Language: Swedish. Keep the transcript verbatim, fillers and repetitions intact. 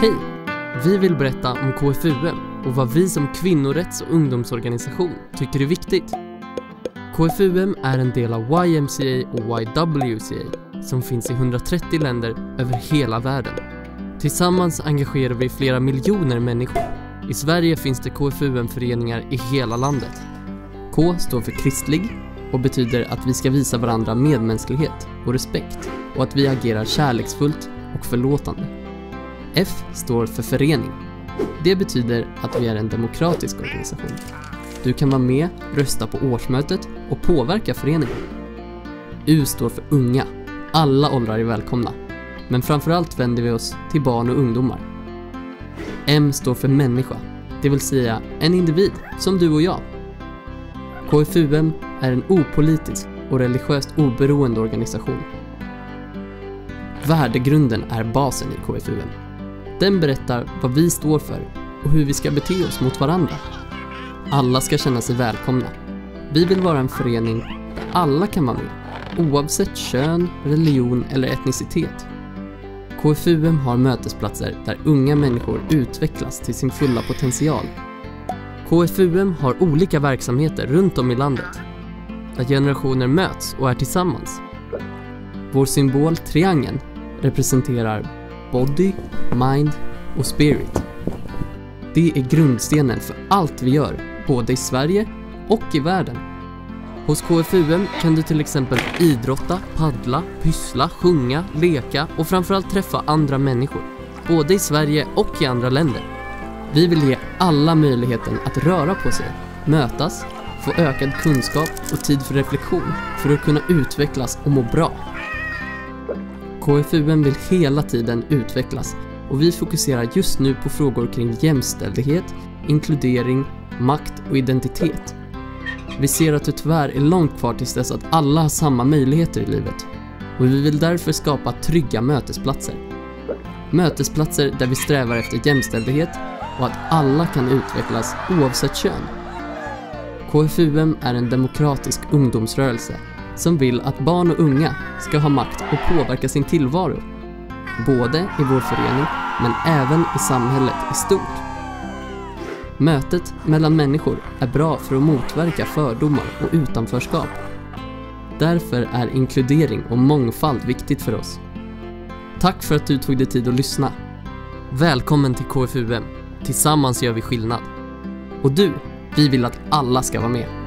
Hej! Vi vill berätta om K F U M och vad vi som kvinnorätts- och ungdomsorganisation tycker är viktigt. K F U M är en del av Y M C A och Y W C A som finns i hundratrettio länder över hela världen. Tillsammans engagerar vi flera miljoner människor. I Sverige finns det K F U M-föreningar i hela landet. K står för kristlig och betyder att vi ska visa varandra medmänsklighet och respekt och att vi agerar kärleksfullt och förlåtande. F står för förening. Det betyder att vi är en demokratisk organisation. Du kan vara med, rösta på årsmötet och påverka föreningen. U står för unga. Alla åldrar är välkomna. Men framförallt vänder vi oss till barn och ungdomar. M står för människa. Det vill säga en individ som du och jag. K F U M är en opolitisk och religiöst oberoende organisation. Värdegrunden är basen i K F U M. Den berättar vad vi står för och hur vi ska bete oss mot varandra. Alla ska känna sig välkomna. Vi vill vara en förening där alla kan vara med, oavsett kön, religion eller etnicitet. K F U M har mötesplatser där unga människor utvecklas till sin fulla potential. K F U M har olika verksamheter runt om i landet, där generationer möts och är tillsammans. Vår symbol, triangeln, representerar body, mind och spirit. Det är grundstenen för allt vi gör, både i Sverige och i världen. Hos K F U M kan du till exempel idrotta, paddla, pyssla, sjunga, leka och framförallt träffa andra människor, både i Sverige och i andra länder. Vi vill ge alla möjligheten att röra på sig, mötas, få ökad kunskap och tid för reflektion för att kunna utvecklas och må bra. K F U M vill hela tiden utvecklas och vi fokuserar just nu på frågor kring jämställdhet, inkludering, makt och identitet. Vi ser att det tyvärr är långt kvar tills dess att alla har samma möjligheter i livet och vi vill därför skapa trygga mötesplatser. Mötesplatser där vi strävar efter jämställdhet och att alla kan utvecklas oavsett kön. K F U M är en demokratisk ungdomsrörelse som vill att barn och unga ska ha makt och påverka sin tillvaro, både i vår förening men även i samhället i stort. Mötet mellan människor är bra för att motverka fördomar och utanförskap. Därför är inkludering och mångfald viktigt för oss. Tack för att du tog dig tid att lyssna. Välkommen till K F U M. Tillsammans gör vi skillnad. Och du, vi vill att alla ska vara med.